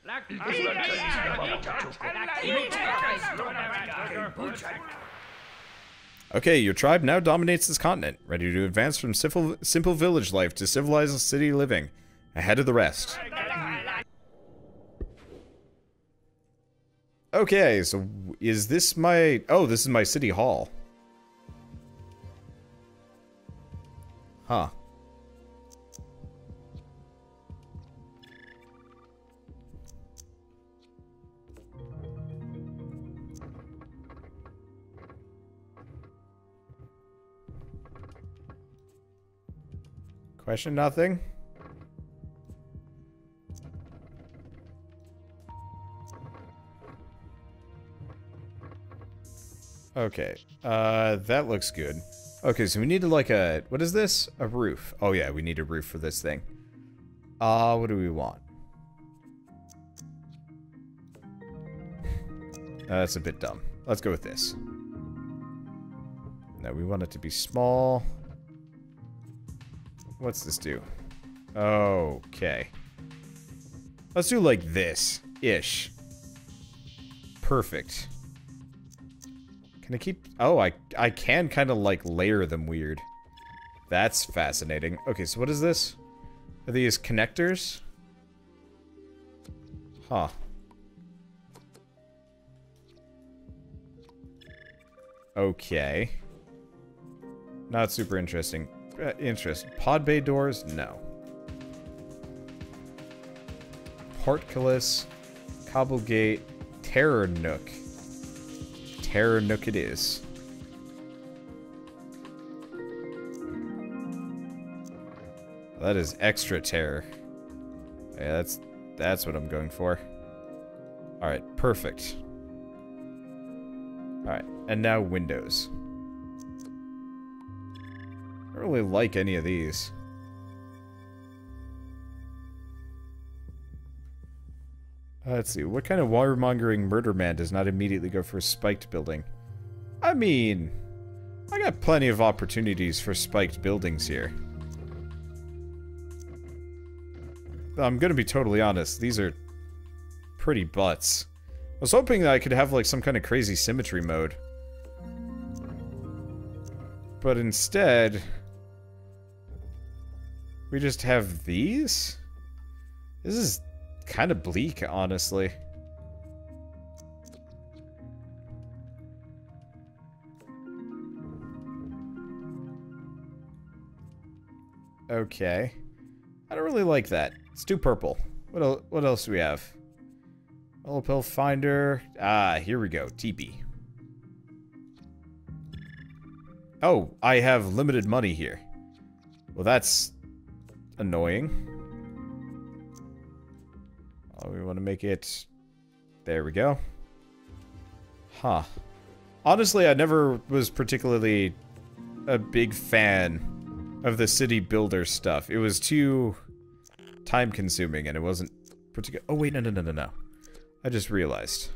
Okay, your tribe now dominates this continent, ready to advance from simple village life to civilized city living, ahead of the rest. Okay, so is this my... Oh, this is my city hall. Huh. Question nothing. Okay, that looks good. Okay, so we need to like a, what is this? A roof. Oh yeah, we need a roof for this thing. What do we want? That's a bit dumb. Let's go with this. No, we want it to be small. What's this do? Okay. Let's do like this-ish. Perfect. Can I keep... Oh, I can kind of like layer them weird. That's fascinating. Okay, so what is this? Are these connectors? Huh. Okay. Not super interesting. Interesting. Pod bay doors? No. Portcullis. Cobble gate. Terror nook. Terror nook it is. That is extra terror. Yeah, that's what I'm going for. Alright, perfect. Alright, and now windows. I don't really like any of these. Let's see, what kind of warmongering murder man does not immediately go for a spiked building? I mean, I got plenty of opportunities for spiked buildings here. I'm gonna be totally honest, these are pretty butts. I was hoping that I could have like some kind of crazy symmetry mode. But instead... we just have these? This is kind of bleak, honestly. Okay. I don't really like that. It's too purple. What else do we have? Yellow pill finder. Ah, here we go. Teepee. Oh, I have limited money here. Well, that's annoying. Oh, we want to make it... There we go. Huh. Honestly, I never was particularly a big fan of the city builder stuff. It was too time-consuming, and it wasn't particular... Oh, wait, no. I just realized.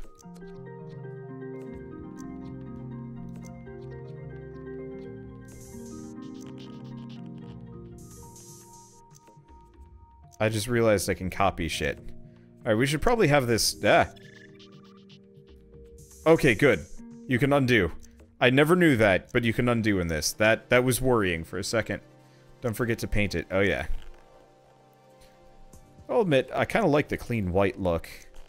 I just realized I can copy shit. Alright, we should probably have this... Ah! Okay, good. You can undo. I never knew that, but you can undo in this. That was worrying for a second. Don't forget to paint it. Oh, yeah. I'll admit, I kind of like the clean white look.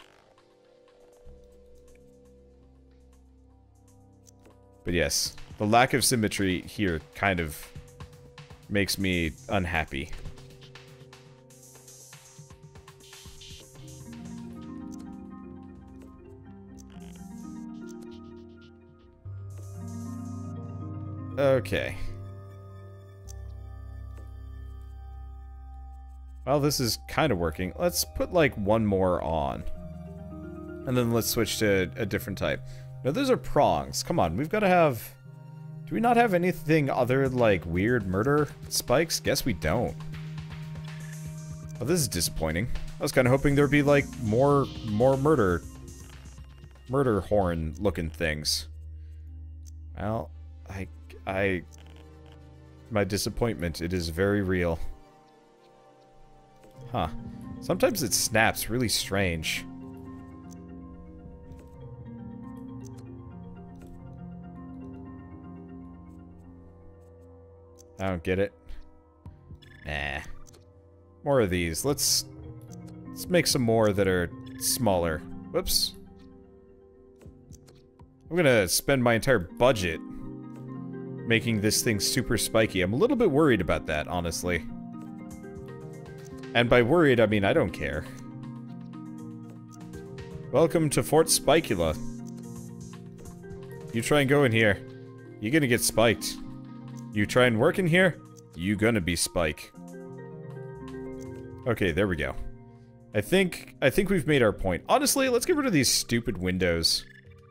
But yes, the lack of symmetry here kind of makes me unhappy. Okay. Well, this is kind of working. Let's put, like, one more on. And then let's switch to a different type. No, those are prongs. Come on, we've got to have... Do we not have anything other, like, weird murder spikes? Guess we don't. Oh, this is disappointing. I was kind of hoping there'd be, like, more murder horn-looking things. Well, my disappointment, it is very real. Huh. Sometimes it snaps really strange. I don't get it. Nah. More of these. Let's make some more that are smaller. Whoops. I'm gonna spend my entire budget making this thing super spiky. I'm a little bit worried about that, honestly. And by worried, I mean I don't care. Welcome to Fort Spikula. You try and go in here, you're gonna get spiked. You try and work in here, you gonna be spike. Okay, there we go. I think we've made our point. Honestly, let's get rid of these stupid windows.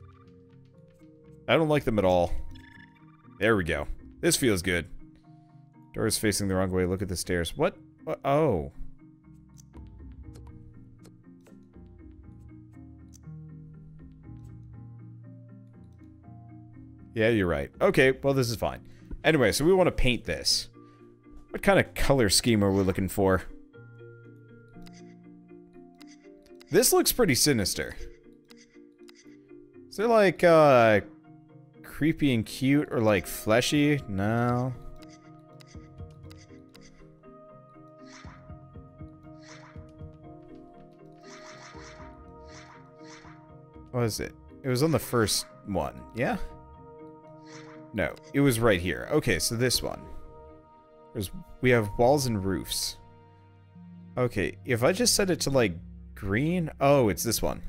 I don't like them at all. There we go. This feels good. Door's facing the wrong way. Look at the stairs. What? Oh. Yeah, you're right. Okay, well, this is fine. Anyway, so we want to paint this. What kind of color scheme are we looking for? This looks pretty sinister. Is there like, creepy and cute or like fleshy? No. What is it? It was on the first one, yeah? No, it was right here. Okay, so this one. We have walls and roofs. Okay, if I just set it to like green? Oh, it's this one.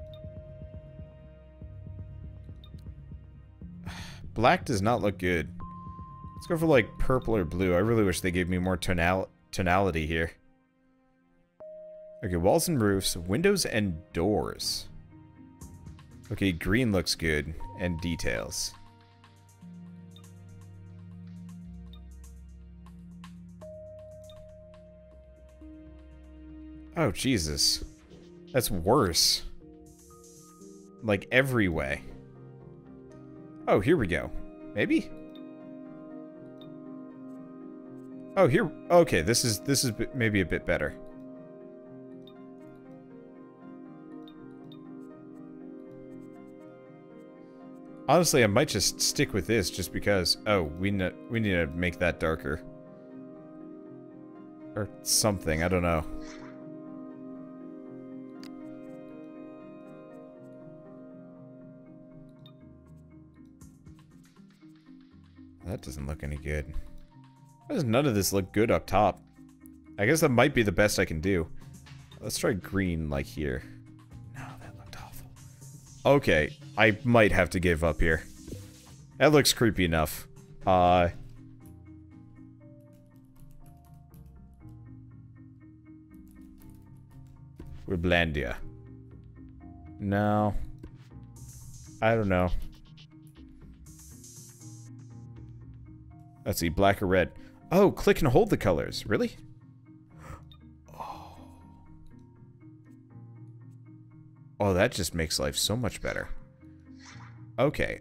Black does not look good. Let's go for like purple or blue. I really wish they gave me more tonality here. Okay, walls and roofs, windows and doors. Okay, green looks good, and details. Oh, Jesus. That's worse. Like, every way. Oh, here we go. Maybe? Oh, here... Okay, this is maybe a bit better. Honestly, I might just stick with this just because... Oh, we need to make that darker. Or something, I don't know. That doesn't look any good. Why does none of this look good up top? I guess that might be the best I can do. Let's try green, like here. No, that looked awful. Okay, I might have to give up here. That looks creepy enough. Woodlandia. No. I don't know. Let's see, black or red. Oh, click and hold the colors. Really? Oh. Oh, that just makes life so much better. Okay,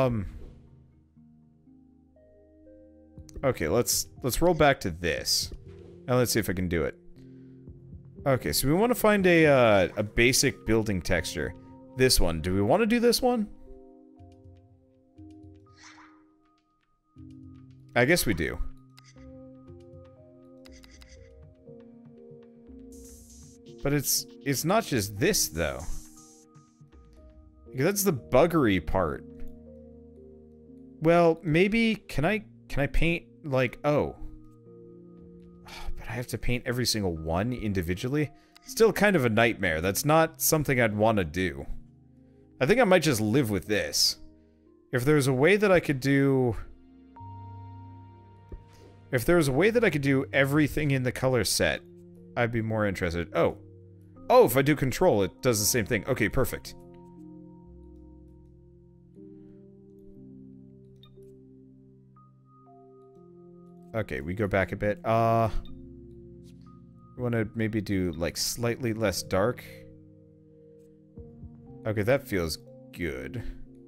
okay, let's roll back to this. And let's see if I can do it. Okay, so we want to find a basic building texture. This one. Do we want to do this one? I guess we do. But it's not just this, though. That's the buggery part. Well, maybe... Can I paint, like... Oh. But I have to paint every single one individually? Still kind of a nightmare. That's not something I'd want to do. I think I might just live with this. If there's a way that I could do... If there was a way that I could do everything in the color set, I'd be more interested. Oh. Oh, if I do control, it does the same thing. Okay, perfect. Okay, we go back a bit. We want to maybe do, like, slightly less dark. Okay, that feels good.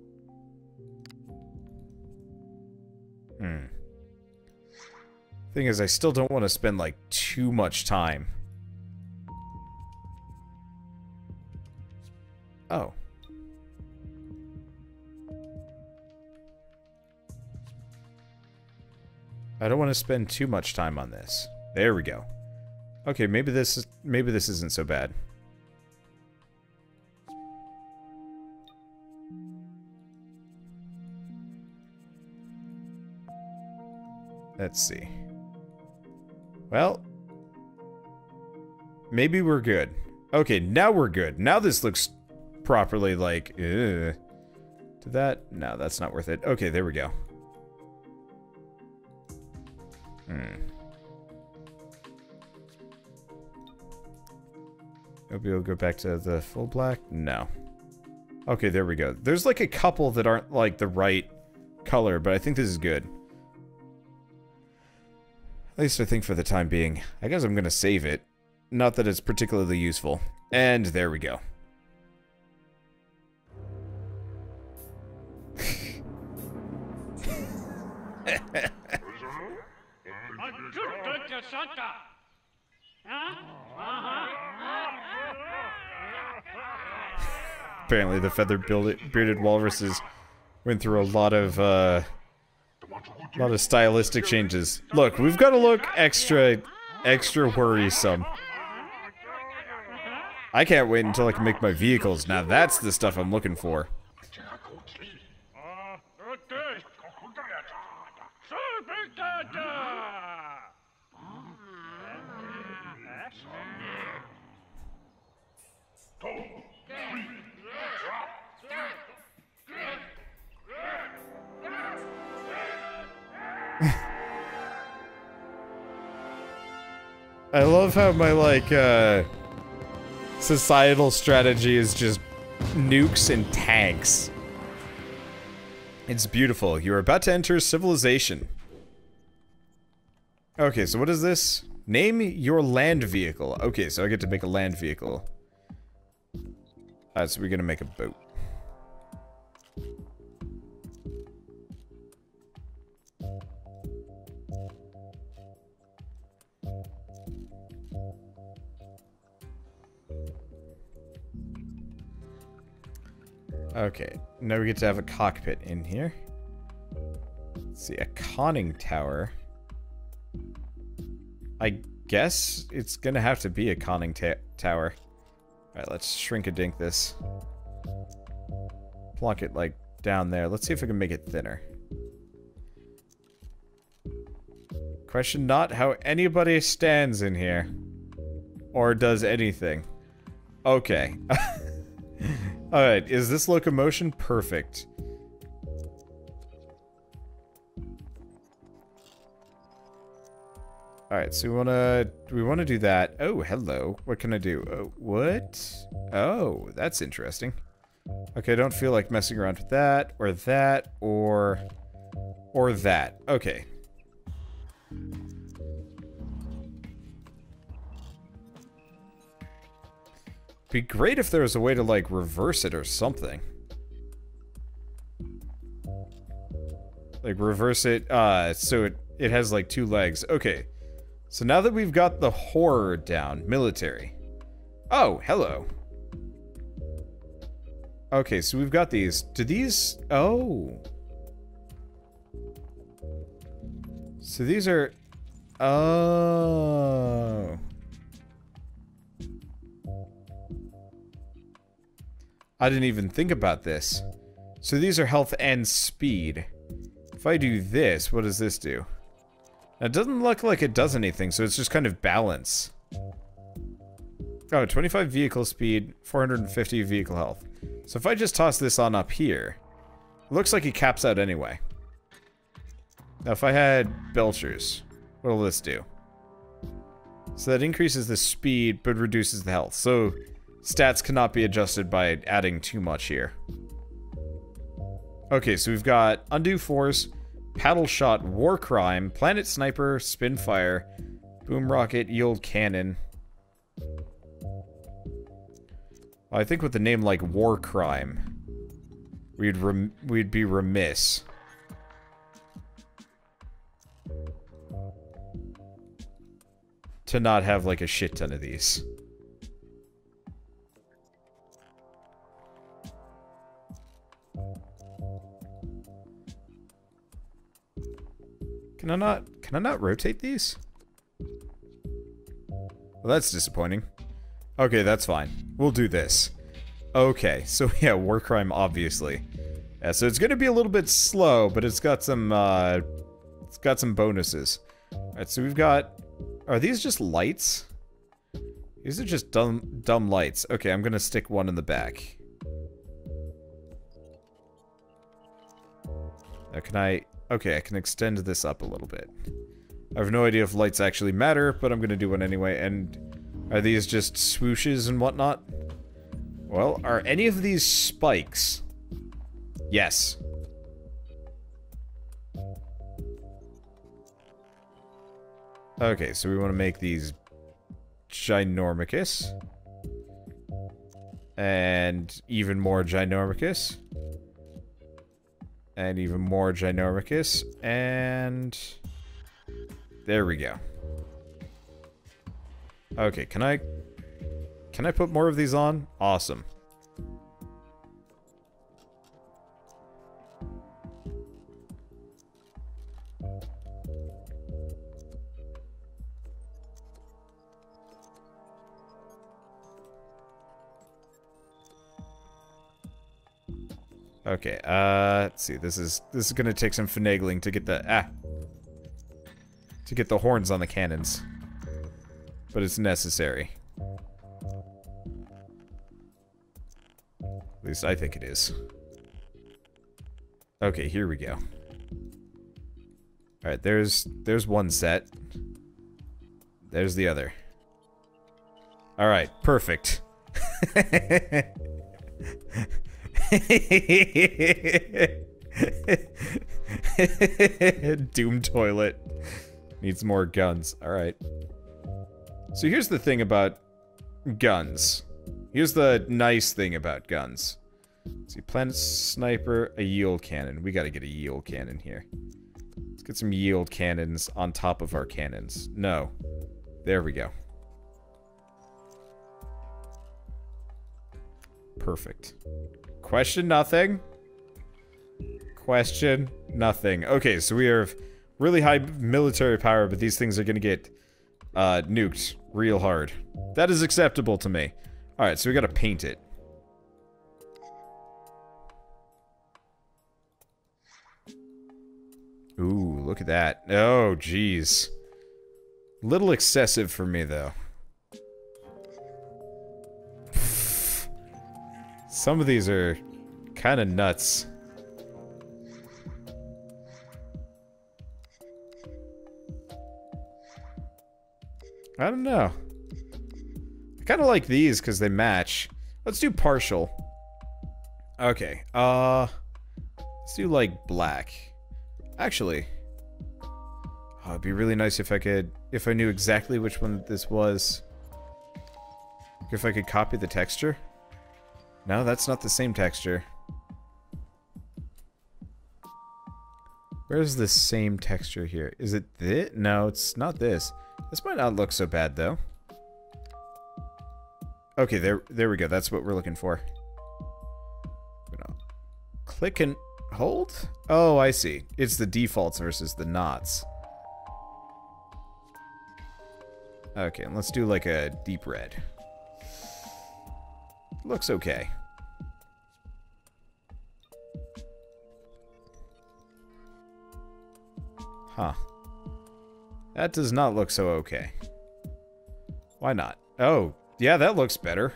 Thing is, I still don't want to spend, like, too much time. Oh. I don't want to spend too much time on this. There we go. Okay, maybe this isn't so bad. Let's see. Well, maybe we're good. Okay, now we're good. Now this looks properly like, ugh. Did that? No, that's not worth it. Okay, there we go. Maybe we'll go back to the full black? No. Okay, there we go. There's like a couple that aren't like the right color, but I think this is good. At least I think for the time being. I guess I'm gonna save it. Not that it's particularly useful. And there we go. Apparently the feather-bearded walruses went through a lot of stylistic changes. Look, we've got to look extra worrisome. I can't wait until I can make my vehicles. Now that's the stuff I'm looking for. I love how my, like, societal strategy is just nukes and tanks. It's beautiful. You're about to enter civilization. Okay, so what is this? Name your land vehicle. Okay, so I get to make a land vehicle. Alright, so we're gonna make a boat. Okay, now we get to have a cockpit in here. Let's see, a conning tower. I guess it's gonna have to be a conning tower. Alright, let's shrink-a-dink this. Plonk it, like, down there. Let's see if we can make it thinner. Question not how anybody stands in here. Or does anything. Okay. Alright, is this locomotion perfect? Alright, so we wanna do that. Oh, hello. What can I do? Oh, what? Oh, that's interesting. Okay, I don't feel like messing around with that, or that, or that. Okay. Be great if there was a way to, like, reverse it or something. Like, reverse it, so it has, like, 2 legs. Okay. So now that we've got the horror down, military. Oh, hello. Okay, so we've got these. Do these... Oh. So these are... Oh. I didn't even think about this. So these are health and speed. If I do this, what does this do? Now, it doesn't look like it does anything, so it's just kind of balance. Oh, 25 vehicle speed, 450 vehicle health. So if I just toss this on up here, it looks like it caps out anyway. Now, if I had Belchers, what'll this do? So that increases the speed, but reduces the health. So stats cannot be adjusted by adding too much here. Okay, so we've got Undue Force, Paddle Shot, War Crime, Planet Sniper, Spin Fire, Boom Rocket, Yield Cannon. Well, I think with the name like War Crime, we'd be remiss. To not have like a shit ton of these. Can I not rotate these? Well, that's disappointing. Okay, that's fine. We'll do this. Okay, so yeah, war crime, obviously. Yeah, so it's gonna be a little bit slow, but it's got some bonuses. Alright, so we've got... Are these just lights? These are just dumb lights. Okay, I'm gonna stick one in the back. Now can I... Okay, I can extend this up a little bit. I have no idea if lights actually matter, but I'm gonna do one anyway. And are these just swooshes and whatnot? Well, are any of these spikes? Yes. Okay, so we want to make these ginormicus. And even more ginormicus. And even more ginormicus. And... there we go. Okay, can I put more of these on? Awesome. Okay, let's see. This is gonna take some finagling to get the horns on the cannons. But it's necessary. At least I think it is. Okay, here we go. Alright, there's one set. There's the other. Alright, perfect. Doom toilet. Needs more guns. Alright. So here's the thing about guns. Here's the nice thing about guns. Let's see, planet sniper, a yield cannon. We gotta get a yield cannon here. Let's get some yield cannons on top of our cannons. No. There we go. Perfect. Question nothing. Question nothing. Okay, so we have really high military power, but these things are gonna get nuked real hard. That is acceptable to me. Alright, so we gotta paint it. Ooh, look at that. Oh, jeez. Little excessive for me, though. Some of these are kind of nuts. I don't know. I kind of like these because they match. Let's do partial. Okay, let's do like black. Actually, oh, it'd be really nice if I knew exactly which one this was. If I could copy the texture. No, that's not the same texture. Where's the same texture here? Is it this? No, it's not this. This might not look so bad, though. Okay, there we go. That's what we're looking for. Click and hold? Oh, I see. It's the defaults versus the knots. Okay, and let's do like a deep red. Looks okay. Huh. That does not look so okay. Why not? Oh, yeah, that looks better.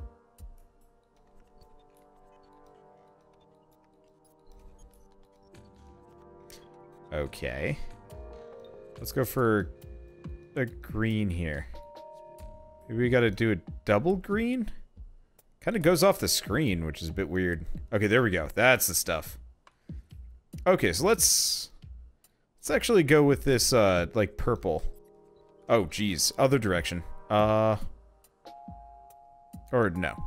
Okay. Let's go for a green here. Maybe we gotta do a double green? Kind of goes off the screen, which is a bit weird. Okay, there we go. That's the stuff. Okay, so let's actually go with this, like, purple. Oh, geez. Other direction. Or no.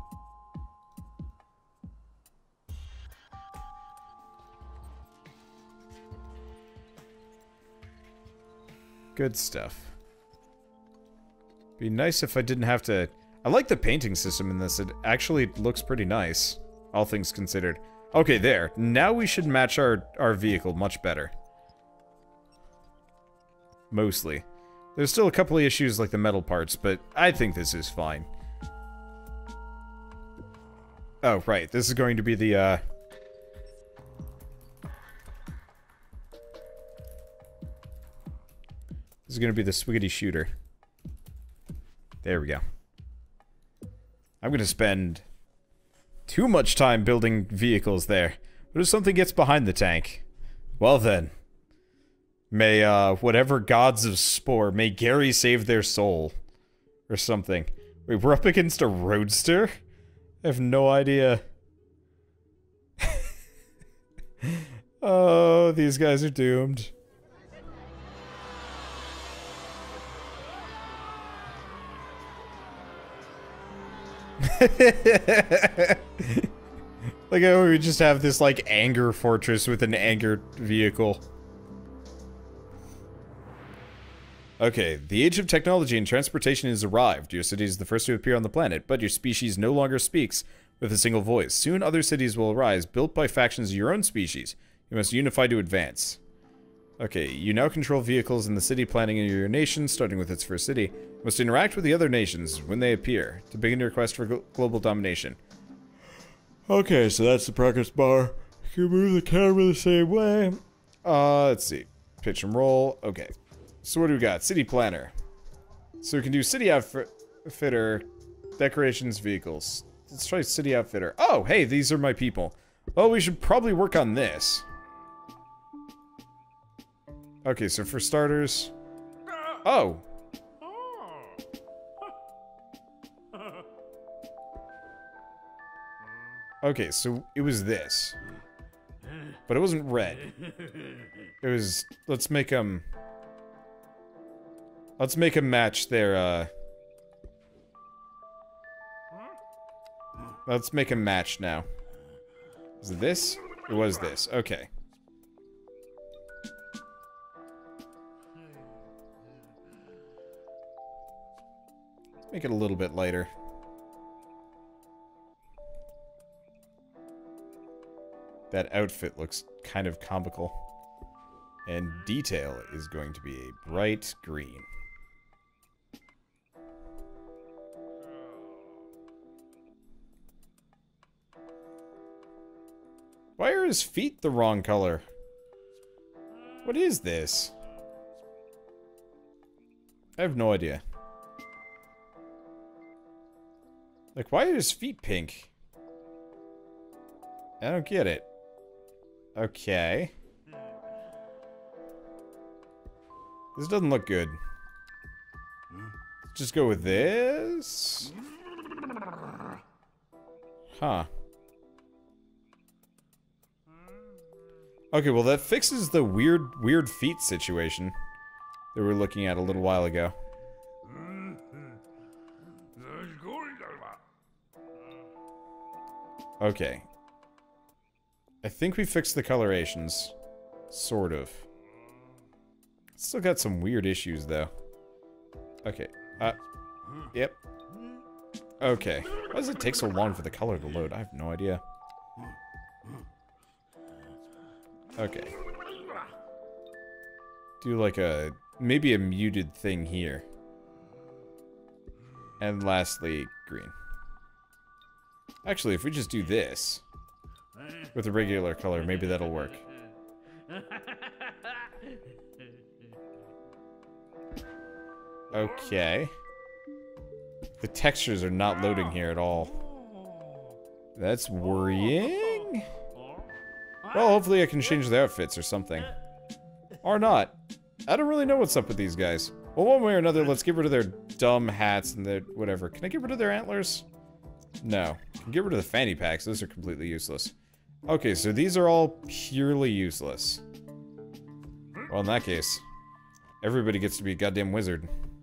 Good stuff. Be nice if I didn't have to... I like the painting system in this. It actually looks pretty nice, all things considered. Okay, there. Now we should match our vehicle much better. Mostly. There's still a couple of issues like the metal parts, but I think this is fine. Oh, right. This is going to be the, This is going to be the Swiggity Shooter. There we go. I'm going to spend too much time building vehicles there. But if something gets behind the tank, well then. May, whatever gods of Spore, may Gary save their soul. Or something. Wait, we're up against a roadster? I have no idea. Oh, these guys are doomed. Like how we just have this like anger fortress with an anger vehicle. Okay, the age of technology and transportation has arrived. Your city is the first to appear on the planet, but your species no longer speaks with a single voice. Soon other cities will arise, built by factions of your own species. You must unify to advance. Okay, you now control vehicles in the city planning of your nation, starting with its first city. You must interact with the other nations when they appear, to begin your quest for global domination. Okay, so that's the progress bar. You can move the camera the same way. Let's see. Pitch and roll. Okay. So what do we got? City planner. So we can do city outfitter, decorations, vehicles. Let's try city outfitter. Oh, hey, these are my people. Well, we should probably work on this. Okay, so for starters... Oh! Okay, so it was this. But it wasn't red. It was... Let's make them... Let's make them match their, Let's make them match now. Is it this? It was this. Okay. Let's make it a little bit lighter. That outfit looks kind of comical. And detail is going to be a bright green. Why are his feet the wrong color? What is this? I have no idea. Like, why are his feet pink? I don't get it. Okay. This doesn't look good. Let's just go with this. Huh. Okay, well that fixes the weird feet situation that we were looking at a little while ago. Okay. I think we fixed the colorations. Sort of. Still got some weird issues though. Okay. Yep. Okay. Why does it take so long for the color to load? I have no idea. Okay. Do like a... maybe a muted thing here. And lastly, green. Actually, if we just do this with a regular color, maybe that'll work. Okay. The textures are not loading here at all. That's worrying. Well, hopefully I can change the outfits or something. Or not. I don't really know what's up with these guys. Well, one way or another, let's get rid of their dumb hats and their whatever. Can I get rid of their antlers? No. I can get rid of the fanny packs. Those are completely useless. Okay, so these are all purely useless. Well, in that case, everybody gets to be a goddamn wizard.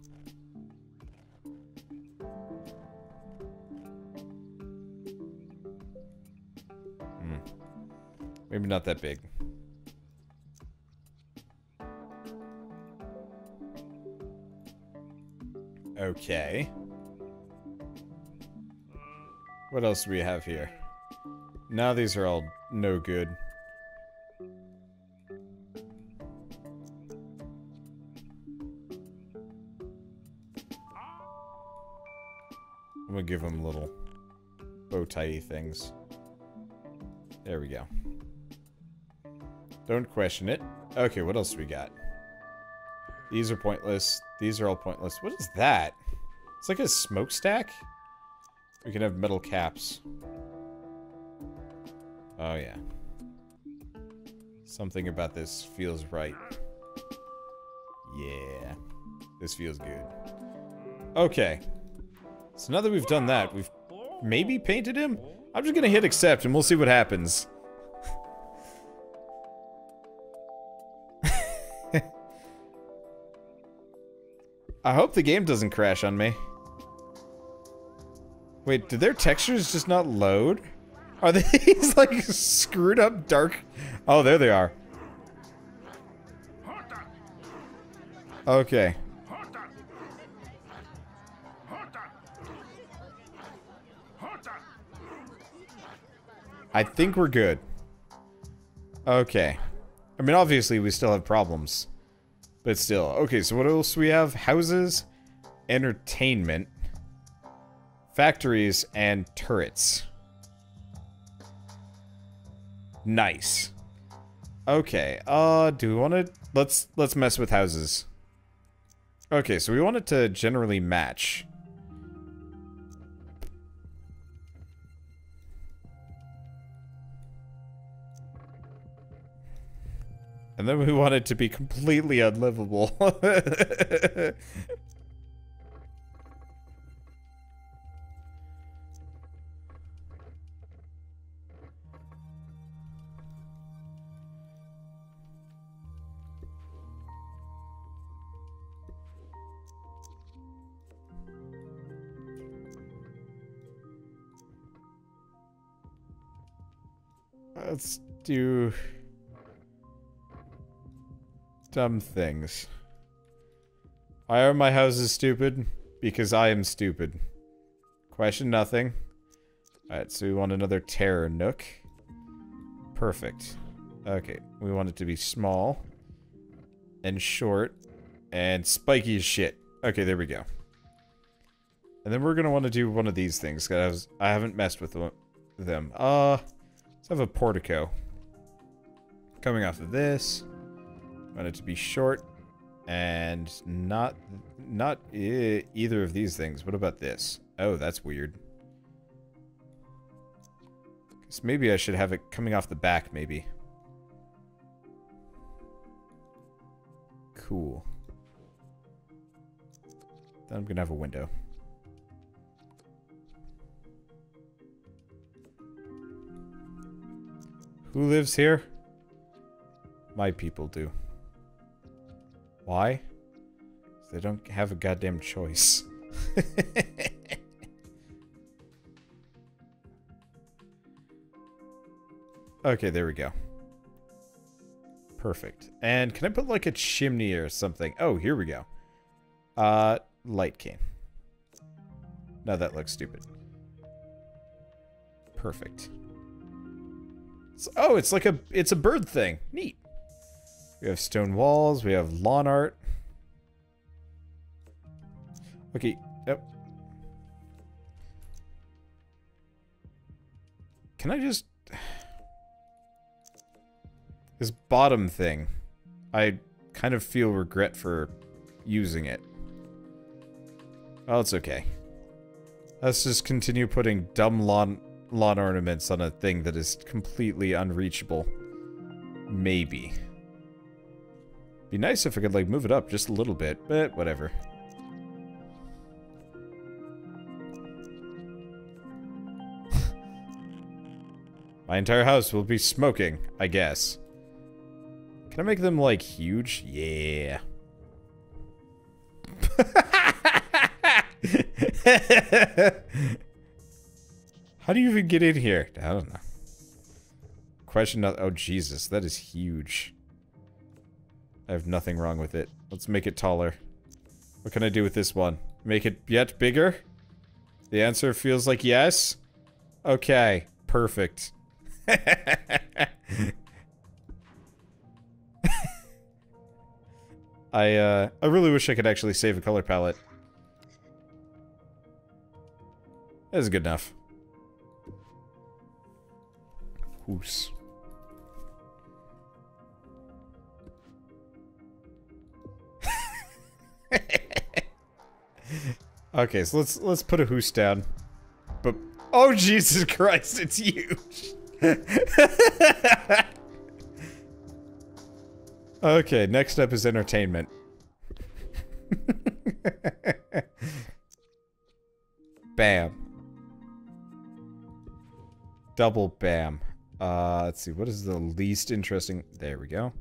Maybe not that big. Okay. What else do we have here? Now these are all no good. gonna give them little bow tie things. There we go. Don't question it. Okay, what else we got? These are pointless. These are all pointless. What is that? It's like a smokestack? We can have metal caps. Oh, yeah. Something about this feels right. Yeah. This feels good. Okay. So now that we've done that, we've maybe painted him? I'm just gonna hit accept and we'll see what happens. I hope the game doesn't crash on me. Wait, did their textures just not load? Are these like screwed up dark? Oh, there they are. Okay. I think we're good. Okay. I mean, obviously we still have problems. But still. Okay, so what else do we have? Houses, entertainment, factories, and turrets. Nice. Okay, do we want to... Let's mess with houses. Okay, so we want it to generally match. And then we want it to be completely unlivable. Let's do... dumb things. Why are my houses stupid? Because I am stupid. Question nothing. Alright, so we want another terror nook. Perfect. Okay, we want it to be small. And short. And spiky as shit. Okay, there we go. And then we're gonna want to do one of these things, because I haven't messed with them. Let's have a portico. Coming off of this. Want it to be short and not either of these things. What about this? Oh, that's weird. Guess maybe I should have it coming off the back, maybe. Cool. Then I'm gonna have a window. Who lives here? My people do. Why? They don't have a goddamn choice. Okay, there we go. Perfect. And can I put like a chimney or something? Oh, here we go. Light cane. No, that looks stupid. Perfect. Oh, it's like it's a bird thing. Neat. We have stone walls, we have lawn art. Okay, yep. Can I just... This bottom thing, I kind of feel regret for using it. Oh, it's okay. Let's just continue putting dumb lawn ornaments on a thing that is completely unreachable. Maybe. Be nice if I could, like, move it up just a little bit, but whatever. My entire house will be smoking, I guess. Can I make them, like, huge? Yeah. How do you even get in here? I don't know. Question not- oh, Jesus, that is huge. I have nothing wrong with it. Let's make it taller. What can I do with this one? Make it yet bigger? The answer feels like yes? Okay, perfect. I really wish I could actually save a color palette. That is good enough. Hoos. Okay, so let's put a hoos down. But oh Jesus Christ, it's huge. Okay, next up is entertainment. Bam. Double bam. Let's see, what is the least interesting? There we go.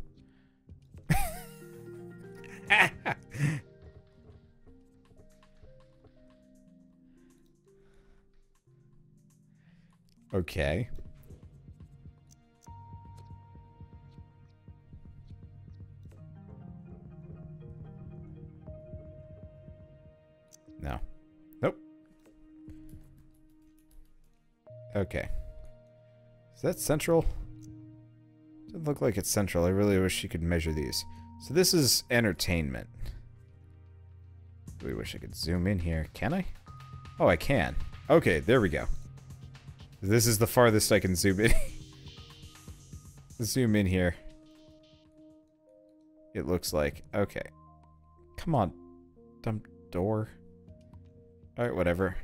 Okay. No. Nope. Okay. Is that central? Doesn't look like it's central. I really wish you could measure these. So this is entertainment. Really wish I could zoom in here. Can I? Oh, I can. Okay, there we go. This is the farthest I can zoom in. Zoom in here. It looks like. Okay. Come on. Dumb door. Alright, whatever.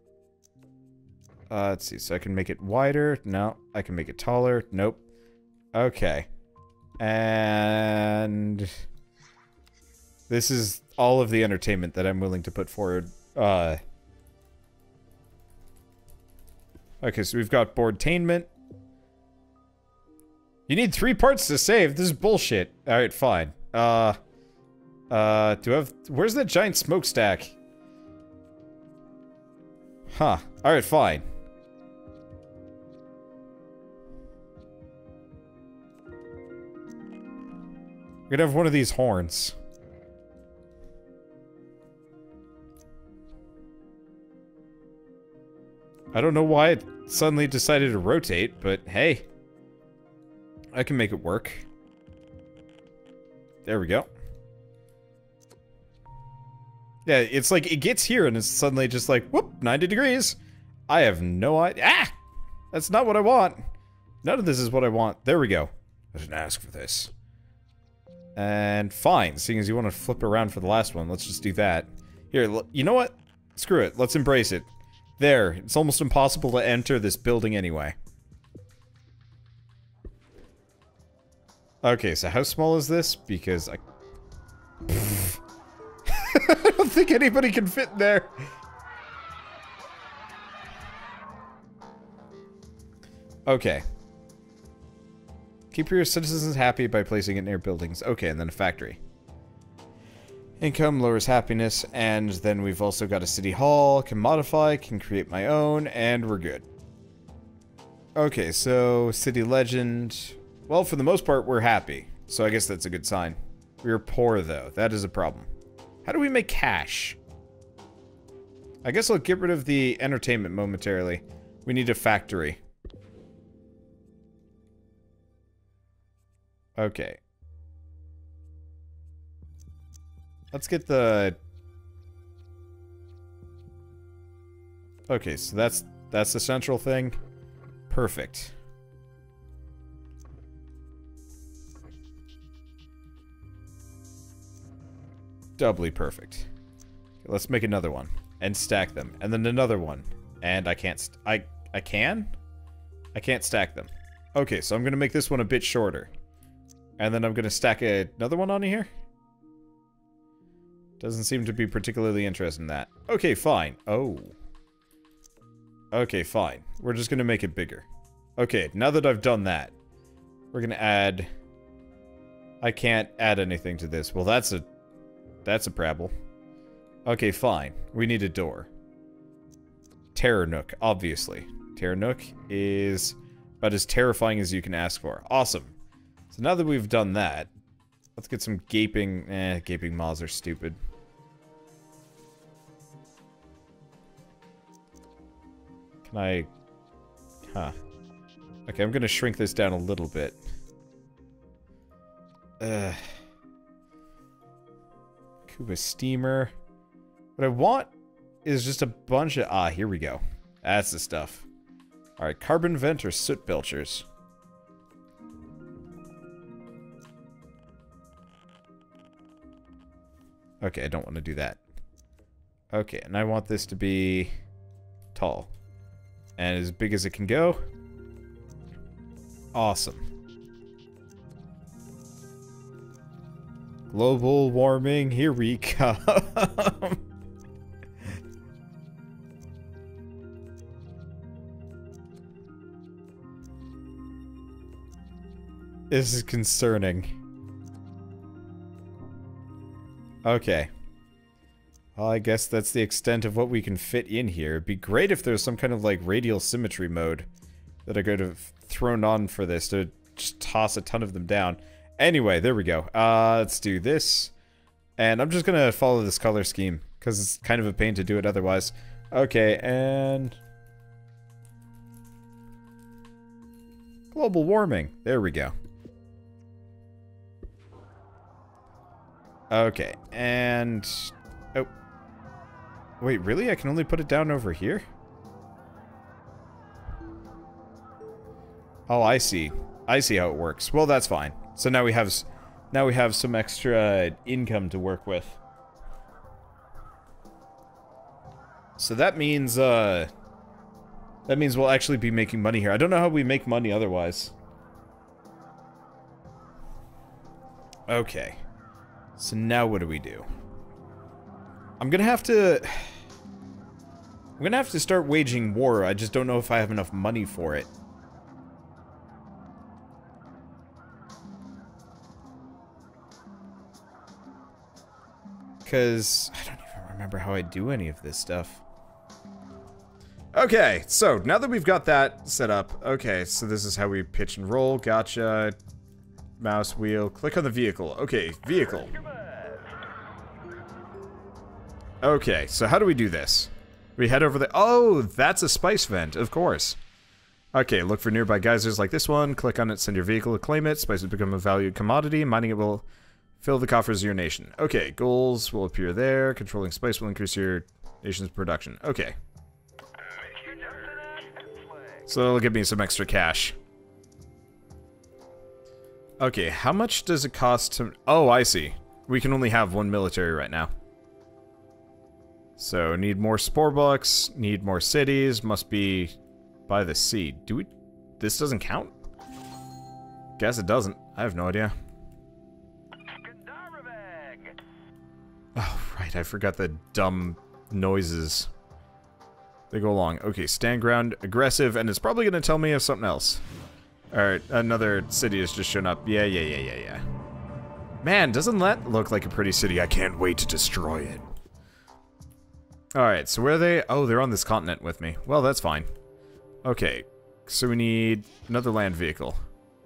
Let's see. So I can make it wider. No. I can make it taller. Nope. Okay. And this is all of the entertainment that I'm willing to put forward. Okay, so we've got boardtainment. You need 3 parts to save. This is bullshit. Alright, fine. Do I have... Where's that giant smokestack? Huh. Alright, fine. We're gonna have one of these horns. I don't know why it suddenly decided to rotate, but hey. I can make it work. There we go. Yeah, it's like it gets here and it's suddenly just like, whoop, 90 degrees. I have no idea. Ah! That's not what I want. None of this is what I want. There we go. I didn't ask for this. And fine, seeing as you want to flip around for the last one, let's just do that. Here, you know what? Screw it. Let's embrace it. There. It's almost impossible to enter this building anyway. Okay, so how small is this? Because I... I don't think anybody can fit in there. Okay. Keep your citizens happy by placing it near buildings. Okay, and then a factory. Income lowers happiness, and then we've also got a city hall. Can modify, can create my own, and we're good. Okay, so city legend. Well, for the most part, we're happy. So I guess that's a good sign. We're poor, though. That is a problem. How do we make cash? I guess I'll get rid of the entertainment momentarily. We need a factory. Okay. Let's get the... Okay, so that's the central thing. Perfect. Doubly perfect. Okay, let's make another one. And stack them. And then another one. And I can't... I can? I can't stack them. Okay, so I'm gonna make this one a bit shorter. And then I'm gonna stack another one on here? Doesn't seem to be particularly interested in that. Okay, fine. Oh. Okay, fine. We're just gonna make it bigger. Okay, now that I've done that, we're gonna add... I can't add anything to this. Well, that's a Prabble. Okay, fine. We need a door. Terror Nook, obviously. Terror Nook is about as terrifying as you can ask for. Awesome. So now that we've done that, let's get some gaping... gaping maws are stupid. Can I... Huh. Okay, I'm gonna shrink this down a little bit. Cuba steamer. What I want is just a bunch of... Ah, here we go. That's the stuff. Alright, carbon vent or soot belchers? Okay, I don't want to do that. Okay, and I want this to be tall. And as big as it can go. Awesome. Global warming, here we come. This is concerning. Okay. Well, I guess that's the extent of what we can fit in here. It'd be great if there's some kind of, like, radial symmetry mode that I could have thrown on for this to just toss a ton of them down. Anyway, there we go. Let's do this. And I'm just gonna follow this color scheme, because it's kind of a pain to do it otherwise. Okay, and... global warming. There we go. Okay, and... oh. Wait, really? I can only put it down over here? Oh, I see. I see how it works. Well, that's fine. So now we have some extra income to work with. So that means we'll actually be making money here. I don't know how we make money otherwise. Okay. So now what do we do? I'm gonna have to start waging war. I just don't know if I have enough money for it. Because I don't even remember how I do any of this stuff. Okay, so now that we've got that set up, okay, so this is how we pitch and roll. Gotcha. Mouse wheel. Click on the vehicle. Okay, vehicle. Okay, so how do we do this? We head over the... oh, that's a spice vent, of course. Okay, look for nearby geysers like this one. Click on it, send your vehicle to claim it. Spice will become a valued commodity. Mining it will fill the coffers of your nation. Okay, goals will appear there. Controlling spice will increase your nation's production. Okay. So it'll give me some extra cash. Okay, how much does it cost to... oh, I see. We can only have one military right now. So, need more spore bucks, need more cities, must be by the sea. Do we... this doesn't count? Guess it doesn't. I have no idea. Oh, right, I forgot the dumb noises. They go along. Okay, stand ground, aggressive, and it's probably going to tell me of something else. Alright, another city has just shown up. Yeah. Man, doesn't that look like a pretty city? I can't wait to destroy it. Alright, so where are they? Oh, they're on this continent with me. Well, that's fine. Okay, so we need another land vehicle.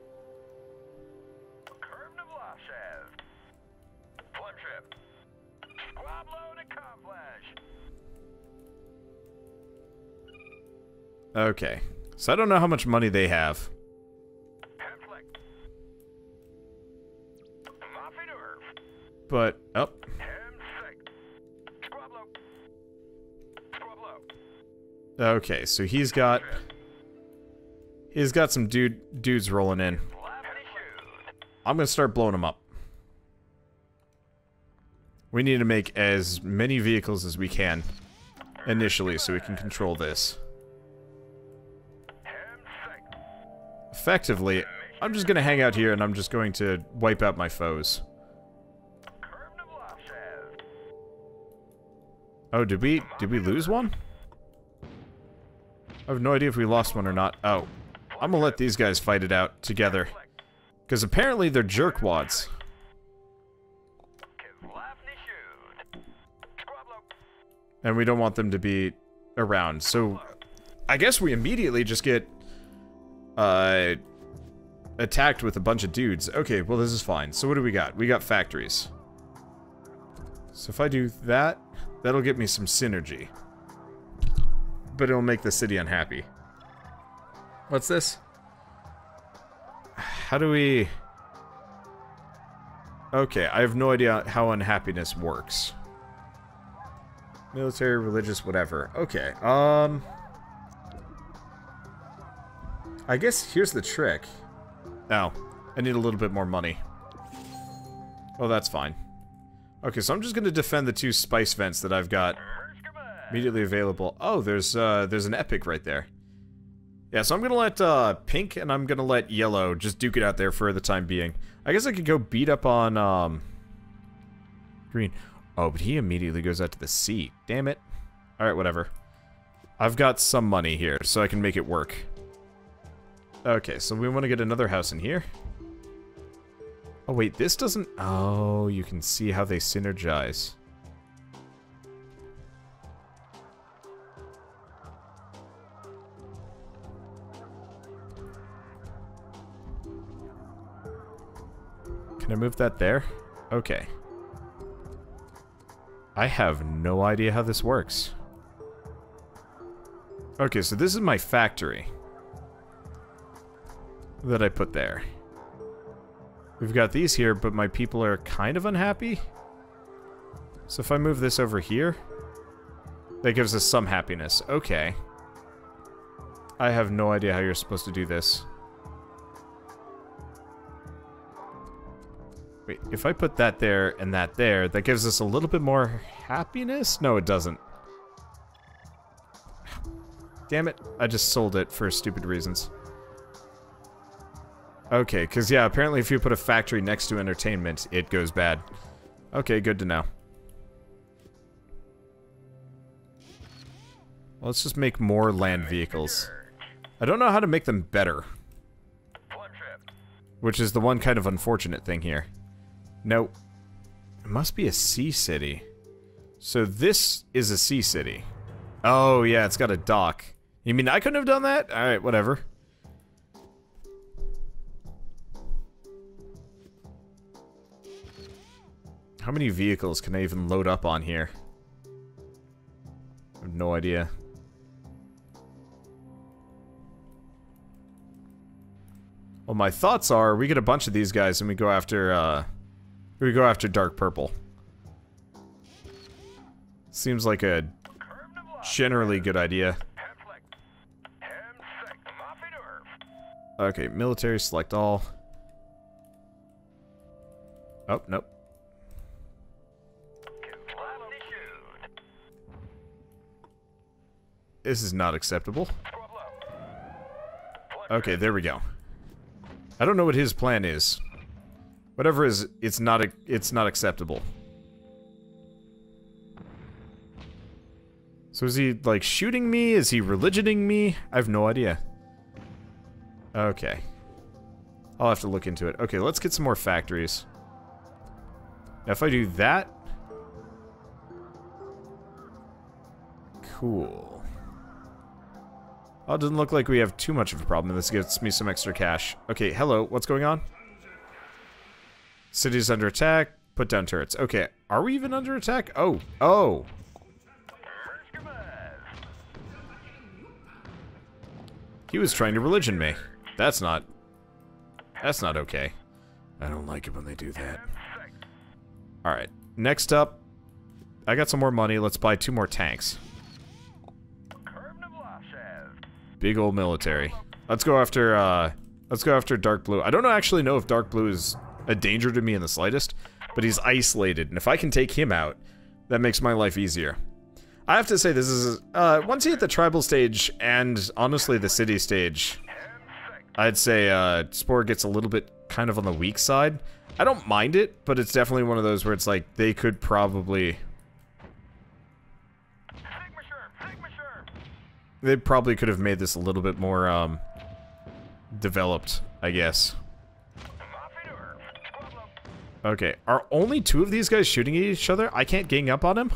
Okay, so I don't know how much money they have. But, oh. Okay, so he's got some dudes rolling in. I'm gonna start blowing them up. We need to make as many vehicles as we can initially so we can control this. Effectively, I'm just gonna hang out here and I'm just going to wipe out my foes. Oh, did we lose one? I have no idea if we lost one or not. Oh, I'm gonna let these guys fight it out together. Because apparently they're jerkwads. And we don't want them to be around. So, I guess we immediately just get attacked with a bunch of dudes. Okay, well this is fine. So what do we got? We got factories. So if I do that, that'll get me some synergy. But it'll make the city unhappy. What's this? How do we... okay, I have no idea how unhappiness works. Military, religious, whatever. Okay, I guess here's the trick. Oh, I need a little bit more money. Oh, that's fine. Okay, so I'm just gonna defend the 2 spice vents that I've got immediately available. Oh, there's an epic right there. Yeah, so I'm gonna let pink and I'm gonna let yellow just duke it out there for the time being. I guess I could go beat up on green. Oh, but he immediately goes out to the sea. Damn it. Alright, whatever. I've got some money here, so I can make it work. Okay, so we want to get another house in here. Oh, wait, this doesn't... Oh, you can see how they synergize. Can I move that there? Okay. I have no idea how this works. Okay, so this is my factory that I put there. We've got these here, but my people are kind of unhappy. So if I move this over here, that gives us some happiness. Okay. I have no idea how you're supposed to do this. Wait, if I put that there and that there, that gives us a little bit more happiness? No, it doesn't. Damn it, I just sold it for stupid reasons. Okay, because yeah, apparently if you put a factory next to entertainment, it goes bad. Okay, good to know. Well, let's just make more land vehicles. I don't know how to make them better. Which is the one kind of unfortunate thing here. Nope. It must be a sea city. So this is a sea city. Oh, yeah, it's got a dock. You mean I couldn't have done that? Alright, whatever. How many vehicles can I even load up on here? I have no idea. Well, my thoughts are we get a bunch of these guys and we go after dark purple. Seems like a generally good idea. Okay, military, select all. Oh, nope. This is not acceptable. Okay, there we go. I don't know what his plan is. Whatever is, it's not acceptable. So is he, like, shooting me? Is he religioning me? I have no idea. Okay. I'll have to look into it. Okay, let's get some more factories. Now, if I do that... Cool. Oh, it doesn't look like we have too much of a problem. This gets me some extra cash. Okay, hello, what's going on? City's under attack. Put down turrets. Okay, are we even under attack? Oh, oh. He was trying to religion me. That's not okay. I don't like it when they do that. Alright, next up, I got some more money. Let's buy 2 more tanks. Big old military. Let's go after dark blue. I don't actually know if dark blue is a danger to me in the slightest, but he's isolated, and if I can take him out, that makes my life easier. I have to say, this is, once you hit the tribal stage, and honestly the city stage, I'd say, Spore gets a little bit kind of on the weak side. I don't mind it, but it's definitely one of those where it's like, they could probably... They probably could have made this a little bit more, developed, I guess. Okay, are only 2 of these guys shooting at each other? I can't gang up on him?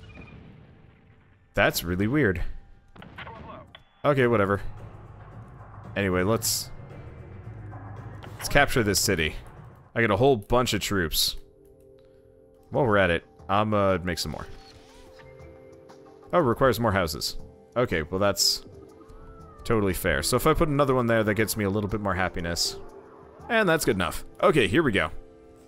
That's really weird. Okay, whatever. Anyway, let's capture this city. I got a whole bunch of troops. While we're at it, I'm gonna make some more. Oh, requires more houses. Okay, well that's totally fair. So if I put another one there, that gets me a little bit more happiness. And that's good enough. Okay, here we go.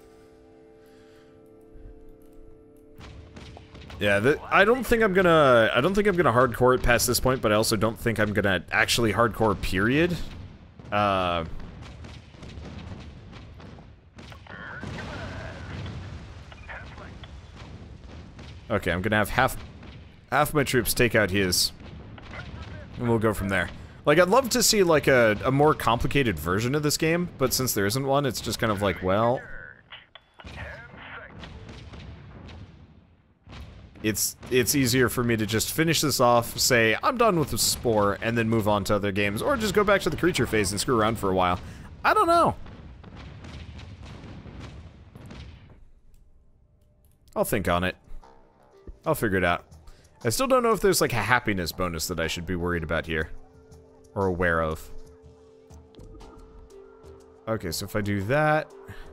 Yeah, I don't think I'm gonna hardcore it past this point, but I also don't think I'm gonna actually hardcore, period. Okay, I'm gonna have half my troops take out his, and we'll go from there. Like, I'd love to see, like, a more complicated version of this game, but since there isn't one, it's just kind of like, well... It's easier for me to just finish this off, say, I'm done with the Spore, and then move on to other games, or just go back to the creature phase and screw around for a while. I don't know. I'll think on it. I'll figure it out. I still don't know if there's, like, a happiness bonus that I should be worried about here. Or aware of. Okay, so if I do that...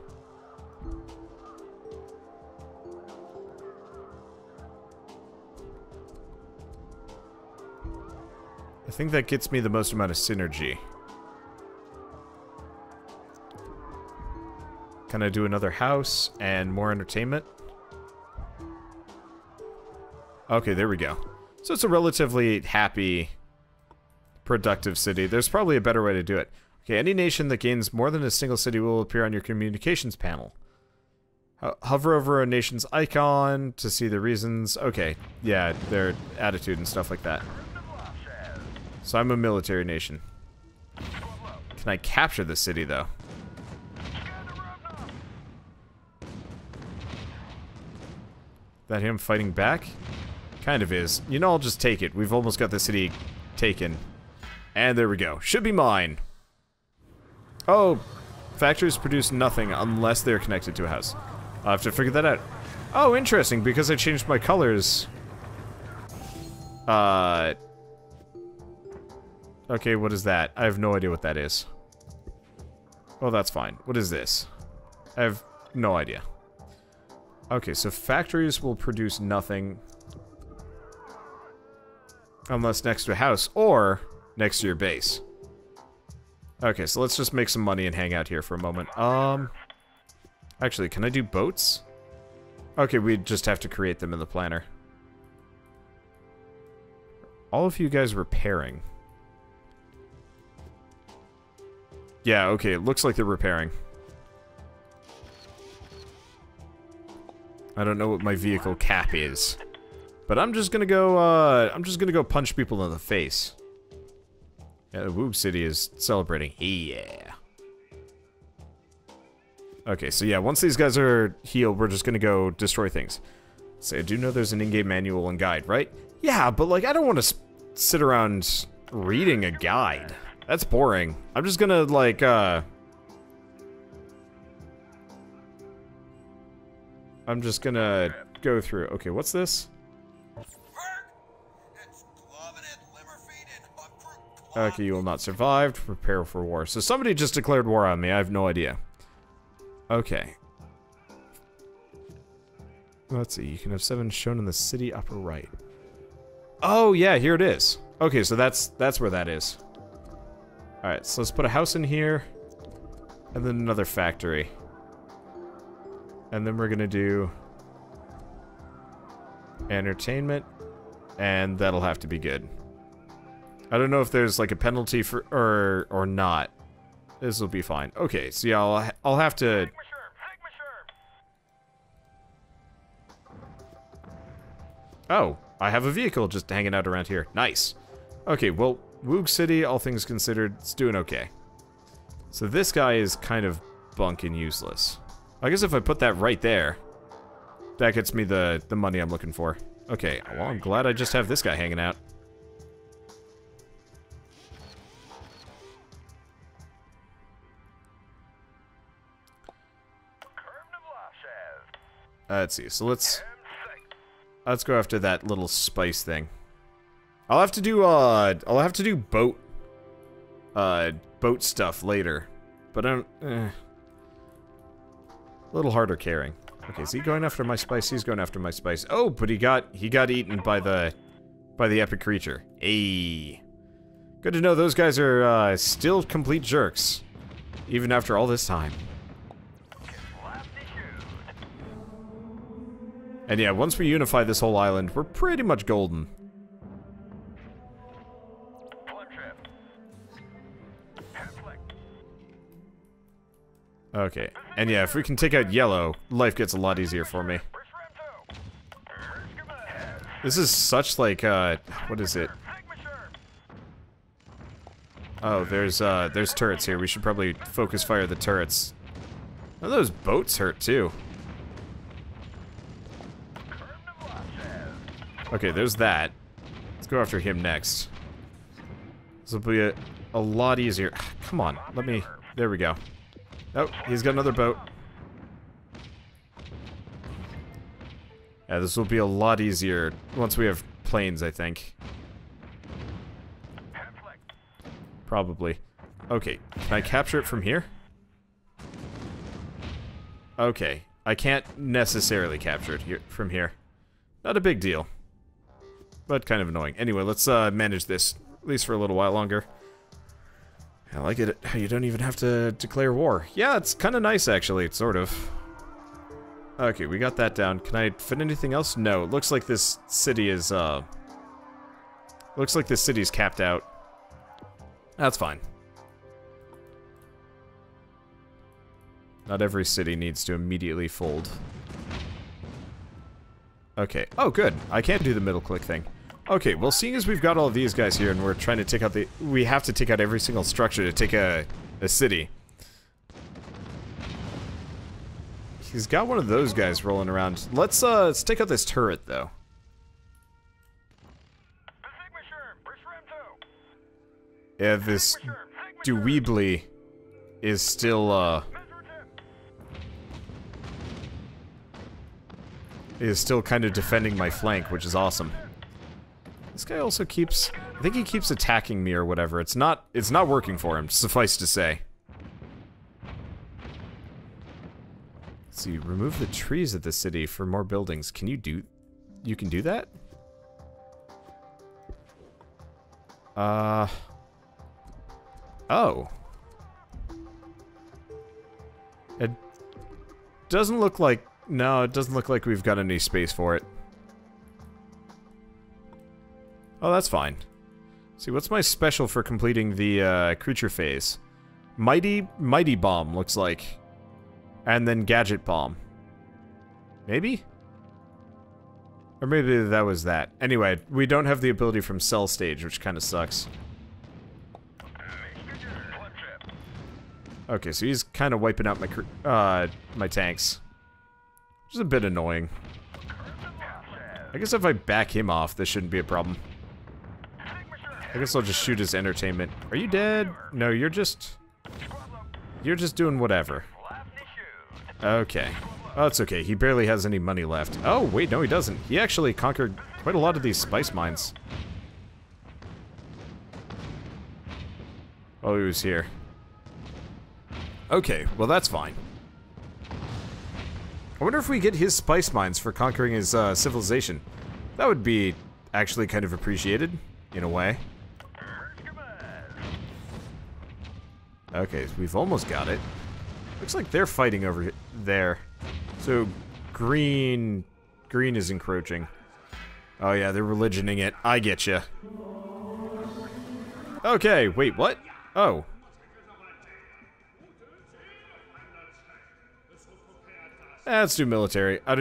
I think that gets me the most amount of synergy. Can I do another house and more entertainment? Okay, there we go. So it's a relatively happy, productive city. There's probably a better way to do it. Okay, any nation that gains more than a single city will appear on your communications panel. Hover over a nation's icon to see the reasons. Okay, yeah, their attitude and stuff like that. So I'm a military nation. Can I capture the city, though? That him fighting back? Kind of is. You know, I'll just take it. We've almost got the city taken. And there we go. Should be mine. Oh, factories produce nothing unless they're connected to a house. I'll have to figure that out. Oh, interesting, because I changed my colors. Okay, what is that? I have no idea what that is. Oh, that's fine. What is this? I have no idea. Okay, so factories will produce nothing unless next to a house or next to your base. Okay, so let's just make some money and hang out here for a moment. Actually, can I do boats? Okay, we just have to create them in the planner. All of you guys repairing. Yeah, okay, it looks like they're repairing. I don't know what my vehicle cap is. But I'm just gonna go punch people in the face. Yeah, the Woog City is celebrating. Yeah. Okay, so yeah, once these guys are healed, we're just gonna go destroy things. So I do know there's an in-game manual and guide, right? Yeah, but like, I don't want to sit around reading a guide. That's boring. I'm just gonna, like, I'm just gonna go through. Okay, what's this? Okay, you will not survive. Prepare for war. So somebody just declared war on me. I have no idea. Okay. Let's see. You can have 7 shown in the city upper right. Oh, yeah, here it is. Okay, so that's where that is. Alright, so let's put a house in here. And then another factory. And then we're gonna do entertainment. And that'll have to be good. I don't know if there's like a penalty for or not. This will be fine. Okay, so yeah, I'll have to. Oh, I have a vehicle just hanging out around here. Nice. Okay, well, Woog City, all things considered, it's doing okay. So this guy is kind of bunk and useless. I guess if I put that right there, that gets me the money I'm looking for. Okay, well, I'm glad I just have this guy hanging out. Let's see. So let's go after that little spice thing. I'll have to do boat stuff later, but I don't. A little harder carrying. Okay, is he going after my spice? He's going after my spice. Oh, but he got eaten by the epic creature. Ayy. Good to know those guys are still complete jerks, even after all this time. And yeah, once we unify this whole island, we're pretty much golden. Okay. And yeah, if we can take out yellow, life gets a lot easier for me. This is such like, what is it? Oh, there's turrets here. We should probably focus fire the turrets. Oh, those boats hurt too. Okay, there's that. Let's go after him next. This will be a lot easier. Come on, let me... There we go. Oh, he's got another boat. Yeah, this will be a lot easier once we have planes, I think. Probably. Okay, can I capture it from here? Okay, I can't necessarily capture it here from here. Not a big deal. But kind of annoying. Anyway, let's manage this, at least for a little while longer. I like it how you don't even have to declare war. Yeah, it's kind of nice, actually, sort of. Okay, we got that down. Can I fit anything else? No, it looks like this city is, looks like this city's capped out. That's fine. Not every city needs to immediately fold. Okay. Oh, good. I can't do the middle click thing. Okay, well, seeing as we've got all of these guys here and we're trying to take out the... We have to take out every single structure to take a city. He's got one of those guys rolling around. Let's take out this turret, though. Yeah, this Dweebly is still, kind of defending my flank, which is awesome. This guy also keeps... I think he keeps attacking me or whatever. It's not working for him, suffice to say. Let's see, remove the trees at the city for more buildings. Can you do... You can do that? Oh. It doesn't look like... No, it doesn't look like we've got any space for it. Oh, that's fine. See, what's my special for completing the creature phase? Mighty Bomb, looks like. And then Gadget Bomb. Maybe? Or maybe that was that. Anyway, we don't have the ability from Cell Stage, which kind of sucks. Okay, so he's kind of wiping out my tanks. Which is a bit annoying. I guess if I back him off, this shouldn't be a problem. I guess I'll just shoot his entertainment. Are you dead? No, you're just doing whatever. Okay. Oh, it's okay. He barely has any money left. Oh, wait, no he doesn't. He actually conquered quite a lot of these spice mines. Oh, he was here. Okay, well that's fine. I wonder if we get his spice mines for conquering his civilization. That would be actually kind of appreciated, in a way. Okay, so we've almost got it. Looks like they're fighting over there. So, green is encroaching. Oh yeah, they're religioning it. I get you. Okay, wait, what? Oh. Let's do military. I don't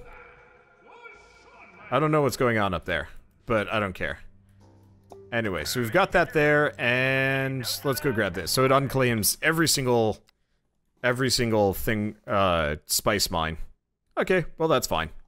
know what's going on up there, but I don't care. Anyway, so we've got that there, and let's go grab this. So it unclaims every single thing, spice mine. Okay, well that's fine.